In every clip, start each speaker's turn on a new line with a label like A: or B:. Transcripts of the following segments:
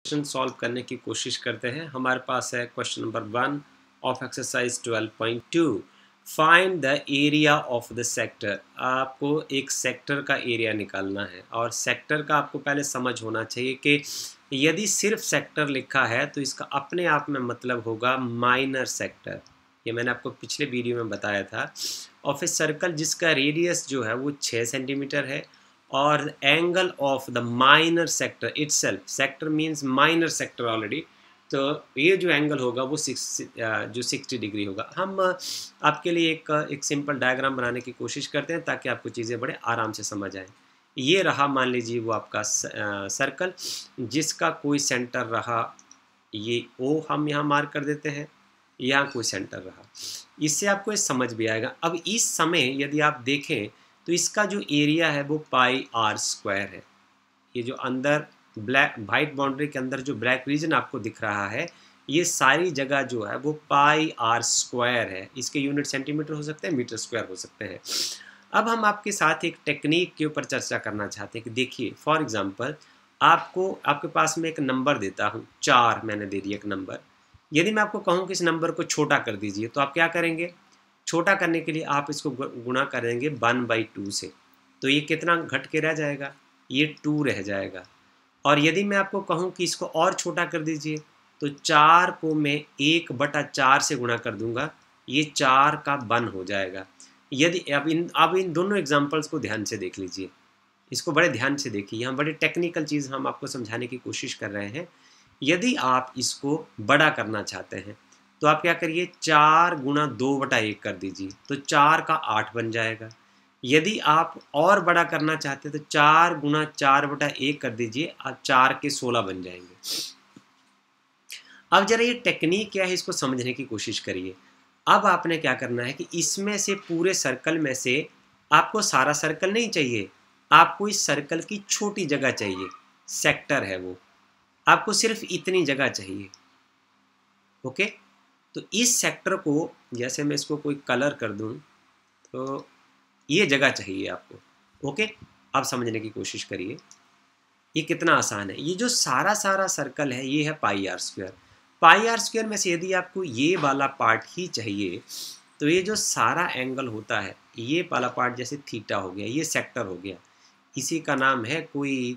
A: Question solve करने की कोशिश करते हैं। हमारे पास है question number 1 of exercise 12.2। Find the area of the sector. आपको एक सेक्टर का एरिया निकालना है और सेक्टर का आपको पहले समझ होना चाहिए कि यदि सिर्फ सेक्टर लिखा है तो इसका अपने आप में मतलब होगा माइनर सेक्टर। ये मैंने आपको पिछले वीडियो में बताया था। ऑफ ए सर्कल जिसका रेडियस जो है वो 6 सेंटीमीटर है और angle of the minor sector itself, sector means minor sector already, तो ये जो एंगल होगा वो 60 डिग्री होगा। हम आपके लिए एक सिंपल डायग्राम बनाने की कोशिश करते हैं ताकि आपको चीज़ें बड़े आराम से समझ आएँ। ये रहा, मान लीजिए वो आपका सर्कल जिसका कोई सेंटर रहा, ये ओ हम यहाँ मार्क कर देते हैं, यहाँ कोई सेंटर रहा। इससे आपको ये समझ भी आएगा। अब इस समय यदि आप देखें तो इसका जो एरिया है वो पाई आर स्क्वायर है। ये जो अंदर ब्लैक वाइट बाउंड्री के अंदर जो ब्लैक रीजन आपको दिख रहा है, ये सारी जगह जो है वो पाई आर स्क्वायर है। इसके यूनिट सेंटीमीटर हो सकते हैं, मीटर स्क्वायर हो सकते हैं। अब हम आपके साथ एक टेक्निक के ऊपर चर्चा करना चाहते हैं कि देखिए फॉर एग्जांपल आपके पास में एक नंबर देता हूँ, 4 मैंने दे दिया एक नंबर। यदि मैं आपको कहूँ कि इस नंबर को छोटा कर दीजिए तो आप क्या करेंगे? छोटा करने के लिए आप इसको गुणा करेंगे 1/2 से, तो ये कितना घट के रह जाएगा? ये 2 रह जाएगा। और यदि मैं आपको कहूँ कि इसको और छोटा कर दीजिए तो 4 को मैं 1/4 से गुणा कर दूंगा, ये 4 का 1 हो जाएगा। यदि अब इन दोनों एग्जाम्पल्स को ध्यान से देख लीजिए, इसको बड़े ध्यान से देखिए। यहाँ बड़ी टेक्निकल चीज़ हम आपको समझाने की कोशिश कर रहे हैं। यदि आप इसको बड़ा करना चाहते हैं तो आप क्या करिए, 4 गुणा 2/1 कर दीजिए, तो 4 का 8 बन जाएगा। यदि आप और बड़ा करना चाहते हैं तो 4 गुणा 4/1 कर दीजिए, आप 4 के 16 बन जाएंगे। अब जरा ये टेक्निक क्या है इसको समझने की कोशिश करिए। अब आपने क्या करना है कि इसमें से पूरे सर्कल में से आपको सारा सर्कल नहीं चाहिए, आपको इस सर्कल की छोटी जगह चाहिए, सेक्टर है वो, आपको सिर्फ इतनी जगह चाहिए। ओके, तो इस सेक्टर को, जैसे मैं इसको कोई कलर कर दूं, तो ये जगह चाहिए आपको। ओके, अब समझने की कोशिश करिए, ये कितना आसान है। ये जो सारा सर्कल है ये है pi R square. Pi R square में से यदि आपको ये वाला पार्ट ही चाहिए तो ये जो सारा एंगल होता है, ये वाला पार्ट जैसे थीटा हो गया, ये सेक्टर हो गया, इसी का नाम है कोई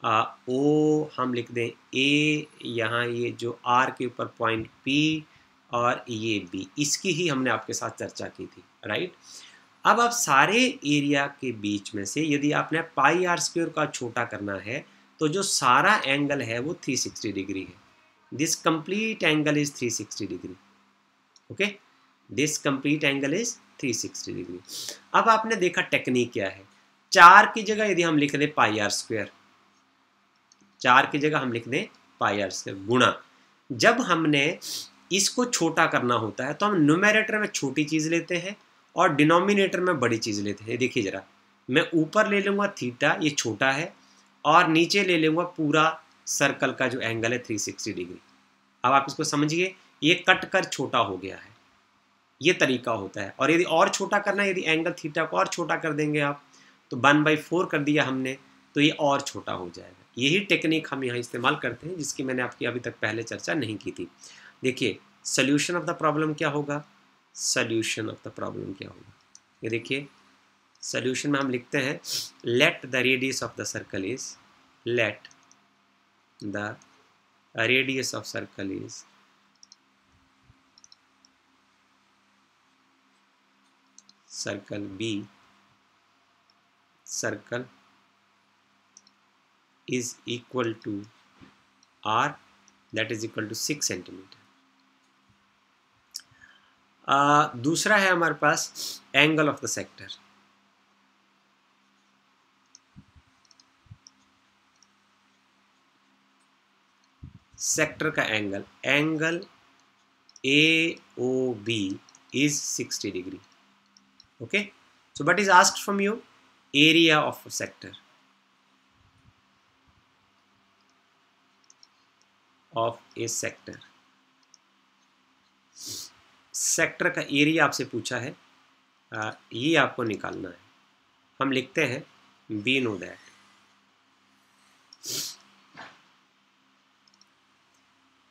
A: ओ हम लिख दें ए, यहाँ ये जो आर के ऊपर पॉइंट पी और ये बी, इसकी ही हमने आपके साथ चर्चा की थी, राइट। अब आप सारे एरिया के बीच में से यदि आपने पाई आर स्क्वायर का छोटा करना है तो जो सारा एंगल है वो 360 डिग्री है। This complete angle is 360 degree. Okay, this complete angle is 360 degree. अब आपने देखा टेक्निक क्या है। 4 की जगह यदि हम लिख दें पाई आर स्क्वायर, 4 की जगह हम लिख दें पाई आर स्क्वायर गुणा, जब हमने इसको छोटा करना होता है तो हम न्यूमैरेटर में छोटी चीज़ लेते हैं और डिनोमिनेटर में बड़ी चीज़ लेते हैं। देखिए ज़रा, मैं ऊपर ले लूँगा थीटा, ये छोटा है, और नीचे ले लूँगा पूरा सर्कल का जो एंगल है 360 डिग्री। अब आप इसको समझिए, ये कट कर छोटा हो गया है, ये तरीका होता है। और यदि और छोटा करना है, यदि एंगल थीटा को और छोटा कर देंगे आप, तो 1/4 कर दिया हमने, तो ये और छोटा हो जाएगा। यही टेक्निक हम यहाँ इस्तेमाल करते हैं जिसकी मैंने आपकी अभी तक पहले चर्चा नहीं की थी। देखिए सोल्यूशन ऑफ द प्रॉब्लम क्या होगा, सोल्यूशन ऑफ द प्रॉब्लम क्या होगा, ये देखिए सोल्यूशन में हम लिखते हैं let the radius of the circle is, let the radius of circle is circle B, circle is equal to R, that is equal to 6 centimetre. दूसरा है हमारे पास angle of the sector. Sector का angle, angle AOB is 60 degree. Okay, so what is asked from you? Area of a sector, of a sector। Sector का area आपसे पूछा है, ये आपको निकालना है। हम लिखते हैं we know that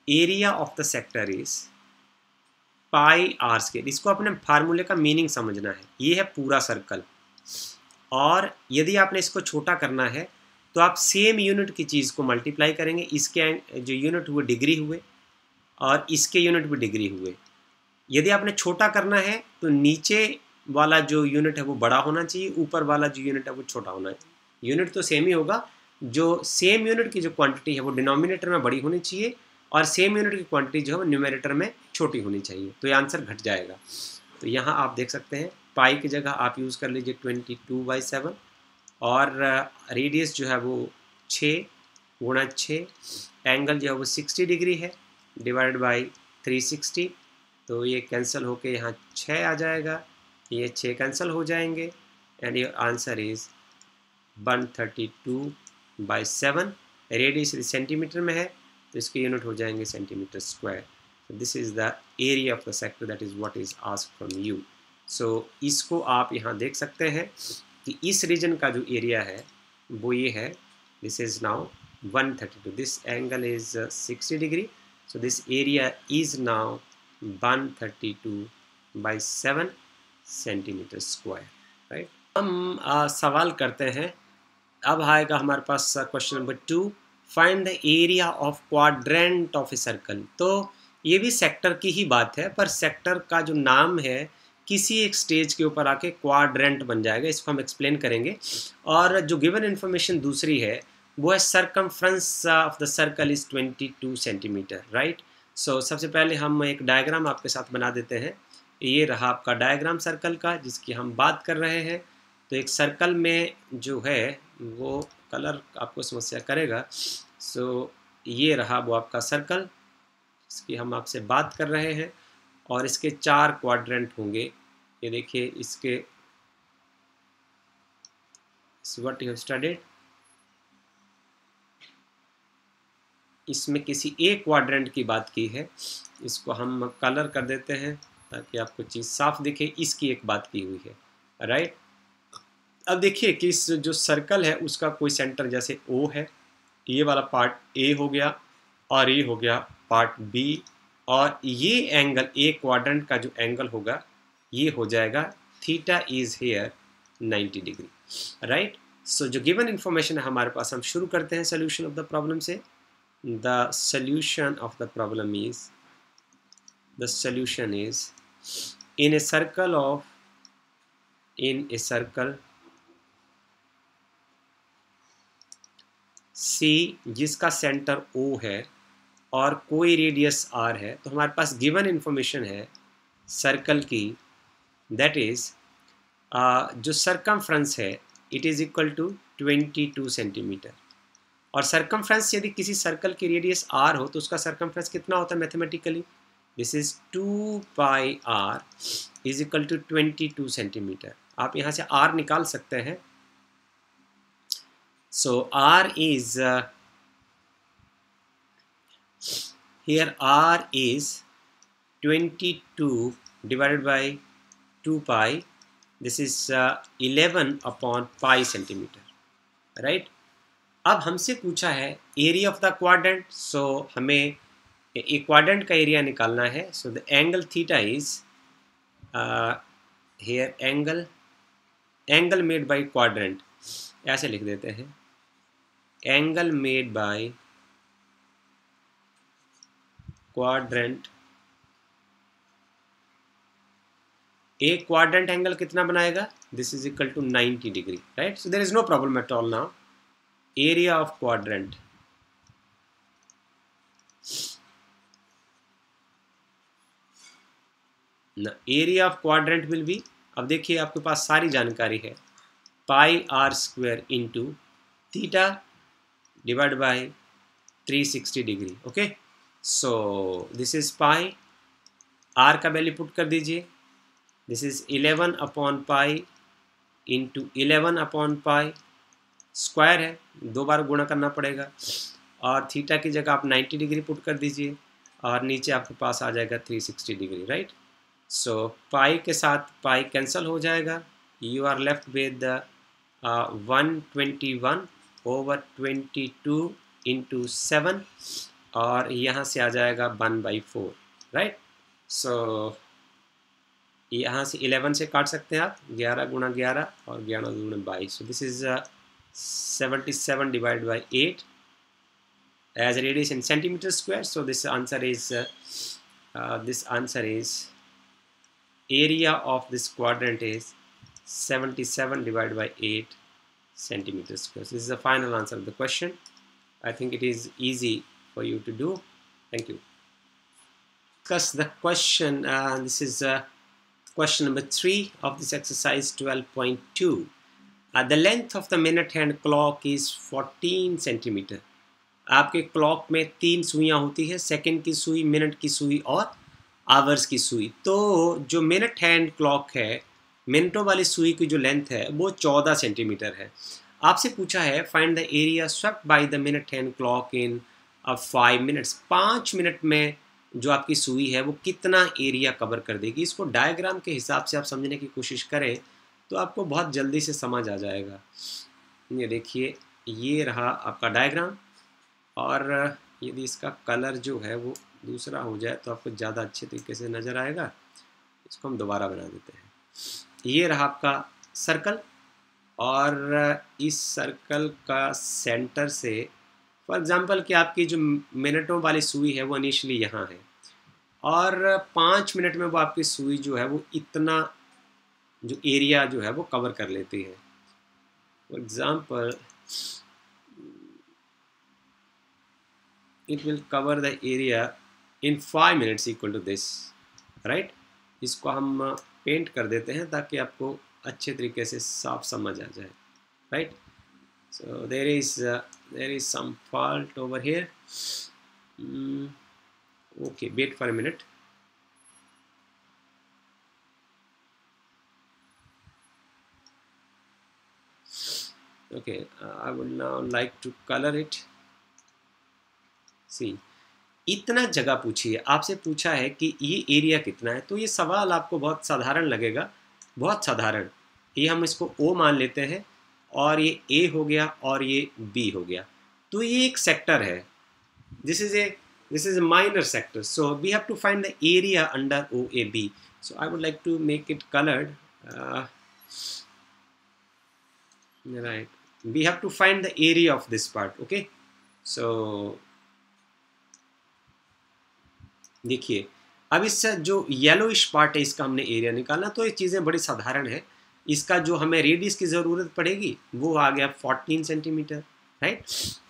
A: area of the sector is pi R square. इसको अपने फार्मूले का मीनिंग समझना है। ये है पूरा सर्कल, और यदि आपने इसको छोटा करना है तो आप सेम यूनिट की चीज़ को मल्टीप्लाई करेंगे। इसके जो यूनिट हुए डिग्री हुए और इसके यूनिट भी डिग्री हुए। यदि आपने छोटा करना है तो नीचे वाला जो यूनिट है वो बड़ा होना चाहिए, ऊपर वाला जो यूनिट है वो छोटा होना चाहिए। यूनिट तो सेम ही होगा, जो सेम यूनिट की जो क्वांटिटी है वो डिनोमिनेटर में बड़ी होनी चाहिए और सेम यूनिट की क्वांटिटी जो है वो न्यूमरेटर में छोटी होनी चाहिए, तो ये आंसर घट जाएगा। तो यहाँ आप देख सकते हैं पाई की जगह आप यूज़ कर लीजिए 22/7 और रेडियस जो है वो 6 गुणा 6, एंगल जो है वो 60 डिग्री है डिवाइड बाई 360, तो ये कैंसिल होके यहाँ 6 आ जाएगा, ये 6 कैंसिल हो जाएंगे and your answer is 132/7। Radius centimetre में है तो इसके यूनिट हो जाएंगे centimetre square. So this is the area of the sector, that is what is asked from you. So इसको आप यहाँ देख सकते हैं कि इस रीजन का जो एरिया है वो ये है, this is now 132, this angle is 60 degree, so this area is now 132/7 centimeter square, right? हम सवाल करते हैं। अब आएगा हमारे पास question number 2, find the area of quadrant of a circle. तो ये भी सेक्टर की ही बात है, पर सेक्टर का जो नाम है किसी एक स्टेज के ऊपर आके क्वाड्रेंट बन जाएगा, इसको हम एक्सप्लेन करेंगे। और जो गिवन इन्फॉर्मेशन दूसरी है वो है circumference of the circle is 22 centimetre, right. So सबसे पहले हम एक डायग्राम आपके साथ बना देते हैं। ये रहा आपका डायग्राम सर्कल का जिसकी हम बात कर रहे हैं। तो एक सर्कल में जो है वो कलर आपको समस्या करेगा। सो ये रहा वो आपका सर्कल इसकी हम आपसे बात कर रहे हैं, और इसके 4 क्वाड्रेंट होंगे। ये देखिए इसके व्हाट यू हैव स्टडीड, इसमें किसी एक क्वाड्रेंट की बात की है, इसको हम कलर कर देते हैं ताकि आपको चीज़ साफ दिखे। इसकी एक बात की हुई है, राइट। अब देखिए कि इस जो सर्कल है उसका कोई सेंटर जैसे O है, ये वाला पार्ट A हो गया और ये हो गया पार्ट B, और ये एंगल ए क्वाड्रेंट का जो एंगल होगा ये हो जाएगा theta is here 90 degree, right. So जो गिवन इन्फॉर्मेशन है हमारे पास, हम शुरू करते हैं सोल्यूशन ऑफ द प्रॉब्लम से। The solution of the problem is, the solution is in a circle of, in a circle C जिसका सेंटर O है और कोई रेडियस R है, तो हमारे पास गिवन इन्फॉर्मेशन है सर्कल की, दैट इज़ जो सरकमफ्रेंस है it is equal to 22 centimetre. और सरकमफ्रेंस यदि किसी सर्कल की रेडियस R हो तो उसका सरकमफ्रेंस कितना होता है mathematically, this is 2 pi R is equal to 22 centimetre. आप यहाँ से R निकाल सकते हैं। So R is here R is 22 divided by 2 pi. This is 11/pi centimeter, right? अब हमसे पूछा है area of the quadrant. So हमें एक क्वाड्रेंट का एरिया निकालना है। So the angle theta is here angle made by quadrant, ऐसे लिख देते हैं, एंगल मेड बाय क्वाड्रेंट। एक क्वाड्रेंट एंगल कितना बनाएगा, this is equal to 90 degree, right. So there is no problem at all now. Area of quadrant, area of quadrant will be, अब देखिए आपके पास सारी जानकारी है, pi R square into theta divide by 360 degree, okay. So this is pi, R का value put कर दीजिए, दिस इज 11/पाई इंटू 11/पाई, स्क्वायर है, 2 बार गुणा करना पड़ेगा, और थीटा की जगह आप 90 डिग्री पुट कर दीजिए और नीचे आपके पास आ जाएगा 360 डिग्री, राइट। सो पाई के साथ पाई कैंसिल हो जाएगा, you are left with 121/22 into 7, और यहाँ से आ जाएगा 1/4, राइट। सो यहाँ से 11 से काट सकते हैं आप, 11 गुणा 11 और 11 दूनी 22। So this is 77 divide by 8 as radius in centimeter square. So this answer is area of this quadrant is 77 divided by 8 centimeter square. So this is the final answer of the question. I think it is easy for you to do. Thank you. Discuss the question. This is question number 3 of this exercise 12.2. The length of the minute hand clock is 14 centimeter. आपके clock में 3 सुइयाँ होती है, second की सुई, minute की सुई और hours की सुई। तो जो मिनट हैंड क्लॉक है, मिनटों वाली सुई की जो लेंथ है वो 14 सेंटीमीटर है। आपसे पूछा है find the area swept by the minute hand clock in 5 minutes. 5 minute में जो आपकी सुई है वो कितना एरिया कवर कर देगी। इसको डायग्राम के हिसाब से आप समझने की कोशिश करें तो आपको बहुत जल्दी से समझ आ जाएगा। ये देखिए, ये रहा आपका डायग्राम, और यदि इसका कलर जो है वो दूसरा हो जाए तो आपको ज़्यादा अच्छे तरीके से नज़र आएगा। इसको हम दोबारा बना देते हैं। ये रहा आपका सर्कल, और इस सर्कल का सेंटर से फॉर एग्ज़ाम्पल कि आपकी जो मिनटों वाली सुई है वो इनिशियली यहाँ है, और 5 मिनट में वो आपकी सुई जो है वो इतना जो एरिया जो है वो कवर कर लेती है। For example it will cover the area in 5 minutes equal to this, right। इसको हम पेंट कर देते हैं ताकि आपको अच्छे तरीके से साफ समझ आ जाए, right। So there is some fault over here. Okay, wait for a minute. Okay, I would now like to color it. सी, इतना जगह पूछिए, आपसे पूछा है कि ये एरिया कितना है, तो ये सवाल आपको बहुत साधारण लगेगा, बहुत साधारण। ये हम इसको O मान लेते हैं, और ये A हो गया और ये B हो गया, तो ये एक सेक्टर है। This is a minor sector, so we have to find the area under OAB. So I would like to make it colored. Right, we have to find the area of this part. Okay, so देखिए, अब इससे जो yellowish part है इसका हमने area निकालना, तो ये चीज़ें बड़ी साधारण है। इसका जो हमें रेडियस की ज़रूरत पड़ेगी वो आ गया 14 centimetre, right.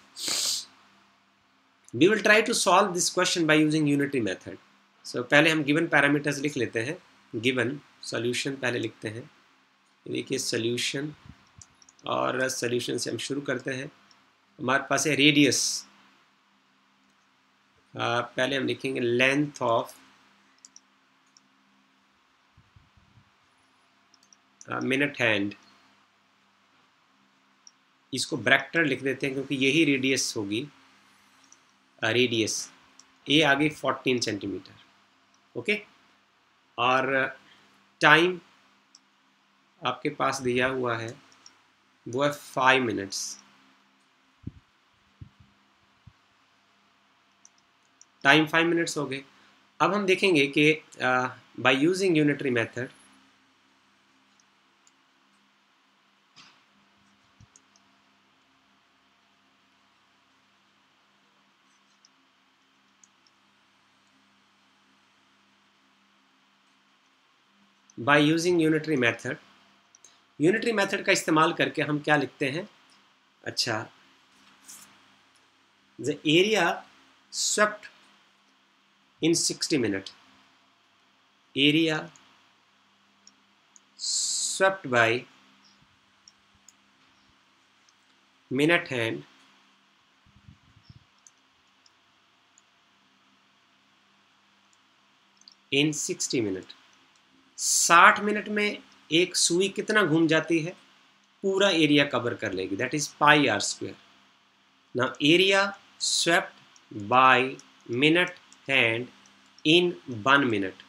A: We will try to solve this question by using unitary method. So पहले हम गिवन पैरामीटर्स लिख लेते हैं, गिवन सॉल्यूशन पहले लिखते हैं। देखिए सॉल्यूशन, और सॉल्यूशन से हम शुरू करते हैं। हमारे पास है रेडियस, पहले हम लिखेंगे लेंथ ऑफ मिनट हैंड, इसको ब्रैकेट लिख देते हैं क्योंकि यही रेडियस होगी। रेडियस ए आ गई 14 सेंटीमीटर, ओके। और टाइम आपके पास दिया हुआ है वो है 5 मिनट्स। टाइम 5 मिनट्स हो गए। अब हम देखेंगे कि by using unitary method unitary method का इस्तेमाल करके हम क्या लिखते हैं। अच्छा, the area swept in 60 minutes, area swept by minute hand in 60 minutes। 60 minute में एक सुई कितना घूम जाती है, पूरा एरिया कवर कर लेगी, that is pi R square. Now area swept by minute hand in 1 minute,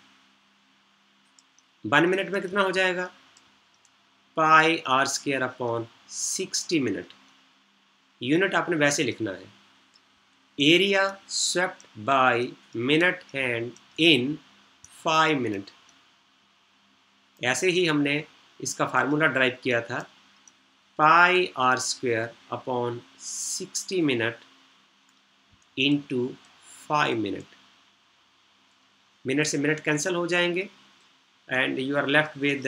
A: 1 minute में कितना हो जाएगा, pi R square upon 60 minute. Unit आपने वैसे लिखना है, area swept by minute hand in 5 minutes। ऐसे ही हमने इसका फार्मूला ड्राइव किया था, pi R square upon 60 minute into 5 minute. Minute से मिनट कैंसिल हो जाएंगे and you are left with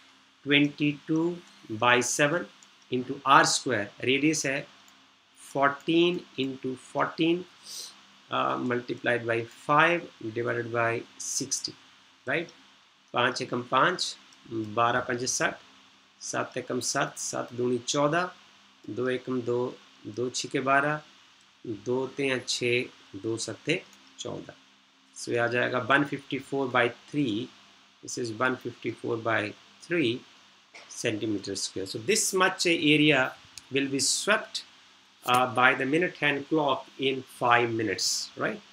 A: 22/7 into R square, radius है 14 into 14 multiplied by 5 divided by 60, right. 5 एकम 5, 12 पंजे 60, 7 एकम 7, 7 दूनी 14, 2 एकम 2, 2 छिके 12, 2 तें 6, 2 सत्ते 14। सो ये आ जाएगा 154/3, this is 154/3 centimeter square. So this much area will be swept by the minute hand clock in 5 minutes, right?